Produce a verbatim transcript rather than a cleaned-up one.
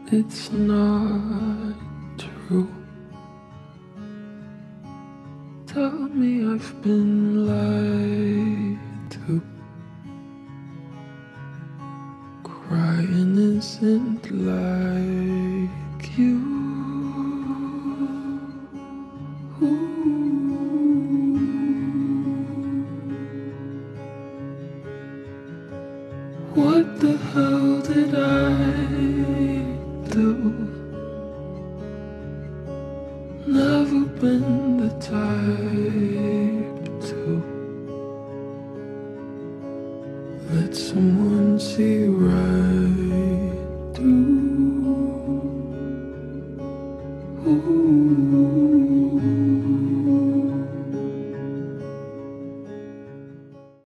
It's not true. Tell me I've been lied to. Crying isn't like you. What the hell did I do? Never been the type to let someone see right through.